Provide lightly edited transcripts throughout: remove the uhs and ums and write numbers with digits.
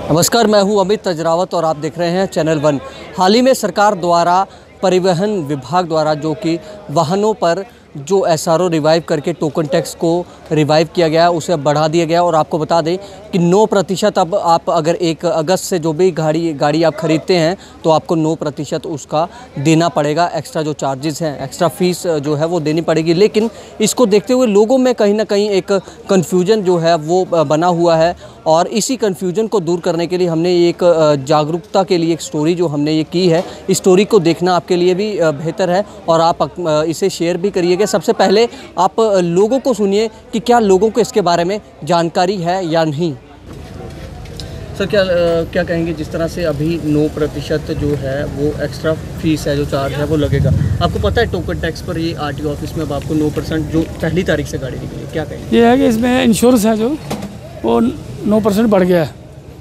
नमस्कार, मैं हूं अमित अजरावत और आप देख रहे हैं चैनल वन। हाल ही में सरकार द्वारा परिवहन विभाग द्वारा जो कि वाहनों पर जो एसआरओ रिवाइव करके टोकन टैक्स को रिवाइव किया गया, उसे अब बढ़ा दिया गया। और आपको बता दें कि 9% अब आप अगर 1 अगस्त से जो भी गाड़ी आप ख़रीदते हैं तो आपको 9% उसका देना पड़ेगा। एक्स्ट्रा जो चार्जेस हैं, एक्स्ट्रा फ़ीस जो है वो देनी पड़ेगी। लेकिन इसको देखते हुए लोगों में कहीं ना कहीं एक कन्फ्यूजन जो है वो बना हुआ है और इसी कन्फ्यूजन को दूर करने के लिए हमने एक जागरूकता के लिए एक स्टोरी जो हमने ये की है, इस स्टोरी को देखना आपके लिए भी बेहतर है और आप इसे शेयर भी करिएगा। सबसे पहले आप लोगों को सुनिए कि क्या लोगों को इसके बारे में जानकारी है या नहीं। सर, क्या कहेंगे, जिस तरह से अभी 9% जो है वो एक्स्ट्रा फीस है, जो चार्ज है वो लगेगा। आपको पता है टोकन टैक्स पर ये आरटीओ ऑफिस में अब आपको 9% जो पहली तारीख से गाड़ी निकली, क्या कहेंगे? ये है कि इसमें इंश्योरेंस है जो वो 9% बढ़ गया है।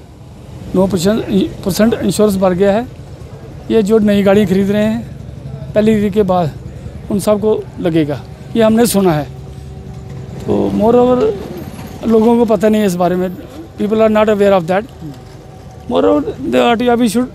9% इंश्योरेंस बढ़ गया है। ये जो नई गाड़ी खरीद रहे हैं पहली तारीख के बाद उन सब को लगेगा, ये हमने सुना है। तो मोर ओवर लोगों को पता नहीं है इस बारे में, people are not aware of that. Moreover the RTO office should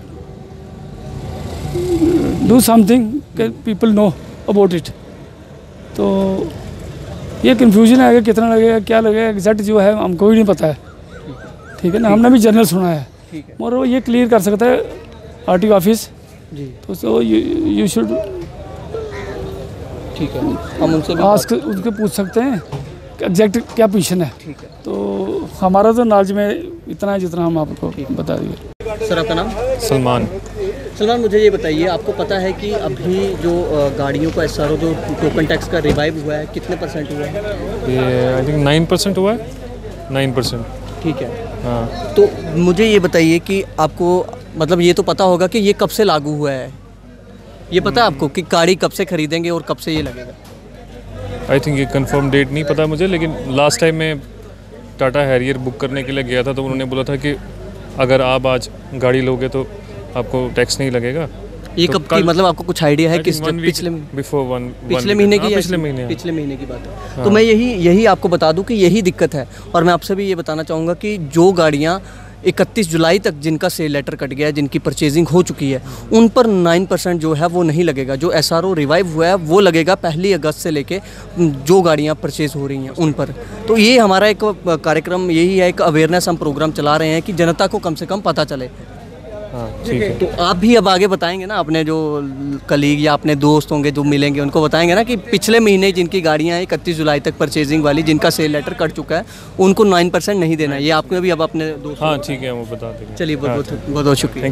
do something people know about it. तो ये कन्फ्यूजन है कि कितना लगेगा, क्या लगेगा, एग्जैक्ट जो है हमको भी नहीं पता है। ठीक है ना, हमने भी जनरल सुना है। मोर ओवर ये क्लियर कर सकता है आरटीओ ऑफिस जी। तो सो यू शुड, ठीक है, हम उनसे उनके पूछ सकते हैं कि एग्जैक्ट क्या पोजीशन है। ठीक है, तो हमारा तो नॉलेज में इतना है जितना हम आपको बता दिए। सर, आपका नाम? सलमान। सलमान, मुझे ये बताइए, आपको पता है कि अभी जो गाड़ियों का एसआरओ जो टोकन टैक्स का रिवाइव हुआ है, कितने % हुआ है? ये आई थिंक 9% हुआ है। 9%। ठीक है, हाँ। तो मुझे ये बताइए कि आपको मतलब ये तो पता होगा कि ये कब से लागू हुआ है, ये पता है आपको कि गाड़ी कब से खरीदेंगे और कब से ये लगेगा? आई थिंक ये कंफर्म डेट नहीं पता मुझे, लेकिन लास्ट टाइम मैं टाटा हैरियर बुक करने के लिए गया था तो उन्होंने बोला था कि अगर आप आज गाड़ी लोगे तो आपको टैक्स नहीं लगेगा। ये कब की, मतलब आपको कुछ आइडिया है? किस पिछले महीने की? पिछले महीने की बात है। हाँ। तो मैं यही आपको बता दूं कि यही दिक्कत है। और मैं आपसे भी ये बताना चाहूँगा कि जो गाड़ियाँ 31 जुलाई तक जिनका सेल लेटर कट गया है, जिनकी परचेजिंग हो चुकी है, उन पर 9% जो है वो नहीं लगेगा। जो एसआरओ रिवाइव हुआ है वो लगेगा 1 अगस्त से लेके जो गाड़ियां परचेज हो रही हैं उन पर। तो ये हमारा एक कार्यक्रम यही है, एक अवेयरनेस हम प्रोग्राम चला रहे हैं कि जनता को कम से कम पता चले। हाँ, ठीक है। तो आप भी अब आगे बताएंगे ना, अपने जो कलीग या अपने दोस्त होंगे जो मिलेंगे उनको बताएंगे ना कि पिछले महीने जिनकी गाड़ियां हैं 31 जुलाई तक परचेजिंग वाली, जिनका सेल लेटर कट चुका है, उनको 9% नहीं देना है। ये आपने भी अब अपने दोस्त? हाँ, ठीक है, वो बता देंगे। चलिए, बहुत बहुत शुक्रिया।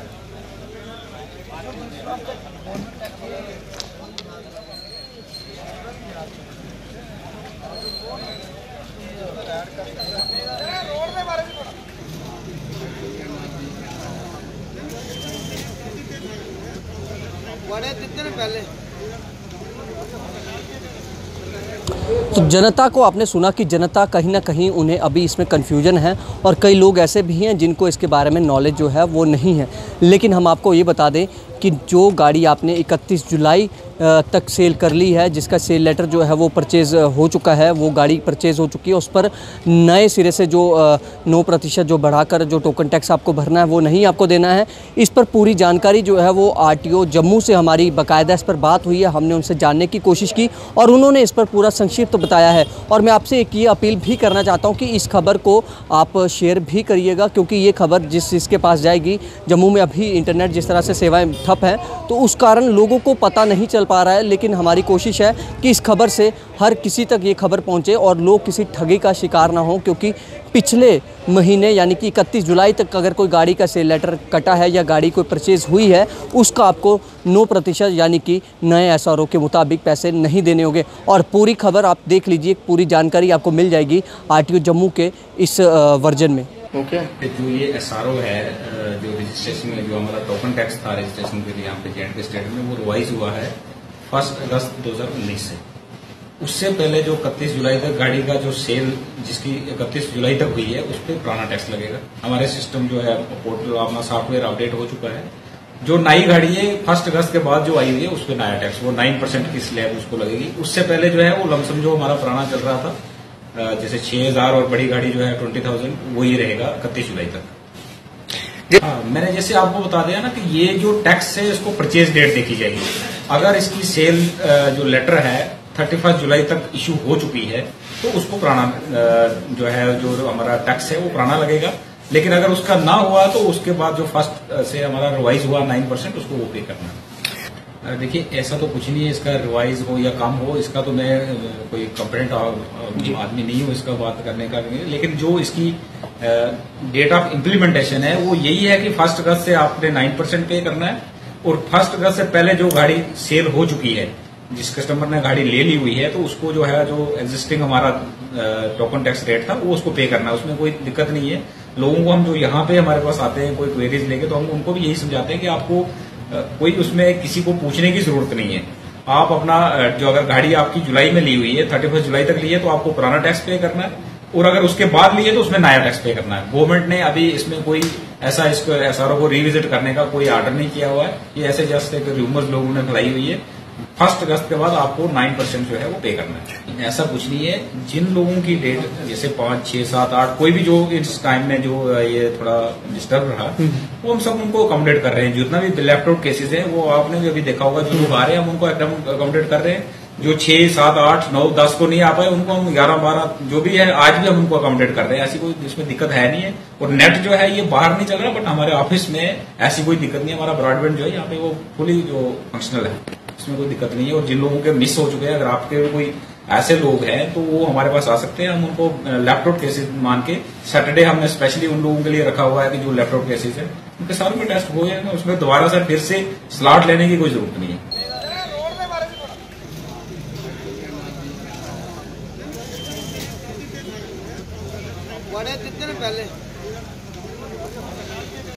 तो जनता को आपने सुना कि जनता कहीं ना कहीं उन्हें अभी इसमें कन्फ्यूजन है और कई लोग ऐसे भी हैं जिनको इसके बारे में नॉलेज जो है वो नहीं है। लेकिन हम आपको ये बता दें कि जो गाड़ी आपने 31 जुलाई तक सेल कर ली है, जिसका सेल लेटर जो है वो परचेज़ हो चुका है, वो गाड़ी परचेज़ हो चुकी है, उस पर नए सिरे से जो 9% जो बढ़ाकर जो टोकन टैक्स आपको भरना है वो नहीं आपको देना है। इस पर पूरी जानकारी जो है वो आरटीओ जम्मू से हमारी बाकायदा इस पर बात हुई है, हमने उनसे जानने की कोशिश की और उन्होंने इस पर पूरा संक्षिप्त बताया है। और मैं आपसे एक ये अपील भी करना चाहता हूँ कि इस खबर को आप शेयर भी करिएगा, क्योंकि ये खबर जिसके पास जाएगी, जम्मू में अभी इंटरनेट जिस तरह से सेवाएँ ठप हैं तो उस कारण लोगों को पता नहीं चल पा रहा है। लेकिन हमारी कोशिश है कि इस खबर से हर किसी तक ये खबर पहुंचे और लोग किसी ठगी का शिकार ना हो, क्योंकि पिछले महीने यानी कि 31 जुलाई तक अगर कोई गाड़ी का सेल लेटर कटा है या गाड़ी कोई परचेज़ हुई है, उसका आपको 9% यानी कि नए एसआरओ के मुताबिक पैसे नहीं देने होंगे। और पूरी खबर आप देख लीजिए, पूरी जानकारी आपको मिल जाएगी आरटीओ जम्मू के इस वर्जन में। ओके, जो ये एसआरओ है, जो रजिस्ट्रेशन में जो हमारा टोकन टैक्स था रजिस्ट्रेशन के लिए यहाँ पे जेएंडके स्टेट में, वो रिवाइज हुआ है 1 अगस्त 2019 से। उससे पहले जो 31 जुलाई तक गाड़ी का जो सेल जिसकी 31 जुलाई तक हुई है उस पर पुराना टैक्स लगेगा। हमारे सिस्टम जो है पोर्टल अपना सॉफ्टवेयर अपडेट हो चुका है। जो नई गाड़ी है 1 अगस्त के बाद जो आई हुई है उस पर नया टैक्स वो 9% की स्लैब उसको लगेगी। उससे पहले जो है वो लमसम जो हमारा पुराना चल रहा था, जैसे 6000 और बड़ी गाड़ी जो है 20,000, वो ही रहेगा 31 जुलाई तक। हाँ, मैंने जैसे आपको बता दिया ना कि ये जो टैक्स है इसको परचेज डेट देखी जाएगी। अगर इसकी सेल जो लेटर है 31 जुलाई तक इशू हो चुकी है तो उसको पुराना जो है जो हमारा टैक्स है वो पुराना लगेगा। लेकिन अगर उसका ना हुआ तो उसके बाद जो फर्स्ट से हमारा रिवाइज हुआ 9% उसको वो पे करना। देखिए ऐसा तो कुछ नहीं है, इसका रिवाइज हो या कम हो इसका तो मैं कोई कंप्लेंट आदमी नहीं हूँ इसका बात करने का। लेकिन जो इसकी डेट ऑफ इम्प्लीमेंटेशन है वो यही है कि 1 अगस्त से आपने 9% पे करना है और 1 अगस्त से पहले जो गाड़ी सेल हो चुकी है, जिस कस्टमर ने गाड़ी ले ली हुई है, तो उसको जो है जो एग्जिस्टिंग हमारा टोकन टैक्स रेट था वो उसको पे करना है। उसमें कोई दिक्कत नहीं है। लोगों को हम जो यहाँ पे हमारे पास आते हैं कोई क्वेरीज लेके तो हम उनको भी यही समझाते हैं कि आपको कोई उसमें किसी को पूछने की जरूरत नहीं है। आप अपना जो अगर गाड़ी आपकी जुलाई में ली हुई है 31 जुलाई तक ली है तो आपको पुराना टैक्स पे करना है और अगर उसके बाद लिए तो उसमें नया टैक्स पे करना है। गवर्नमेंट ने अभी इसमें कोई ऐसा इसको एसआरओ को रिविजिट करने का कोई ऑर्डर नहीं किया हुआ है। ये ऐसे जस्ट एक रूमर्स लोगों ने फैलाई हुई है। 1 अगस्त के बाद आपको 9% जो है वो पे करना है। ऐसा कुछ नहीं है। जिन लोगों की डेट जैसे 5, 6, 7, 8 कोई भी जो इस टाइम में जो ये थोड़ा डिस्टर्ब रहा वो हम सब उनको अकोमोडेट कर रहे हैं। जितना भी लेफ्ट आउट केसेज है वो आपने भी अभी देखा होगा, जो लोग आ रहे हैं हम उनको एकदम अकोमोडेट कर रहे हैं। जो 6, 7, 8, 9, 10 को नहीं आ पाए उनको हम 11, 12 जो भी है आज भी हम उनको अकोमोडेट कर रहे हैं। ऐसी कोई इसमें दिक्कत है नहीं है। और नेट जो है ये बाहर नहीं चल रहा, बट हमारे ऑफिस में ऐसी कोई दिक्कत नहीं है। हमारा ब्रॉडबैंड जो है यहाँ पे वो फुली जो फंक्शनल है, इसमें कोई दिक्कत नहीं है। और जिन लोगों के मिस हो चुके हैं, अगर आपके कोई ऐसे लोग हैं तो वो हमारे पास आ सकते हैं। हम उनको लेफ्ट आउट केसेज मान के सैटरडे हमने स्पेशली उन लोगों के लिए रखा हुआ है कि जो लेफ्ट आउट केसेज है उनके सारों में टेस्ट हुए हैं। उसमें दोबारा से फिर से स्लॉट लेने की कोई जरूरत नहीं है।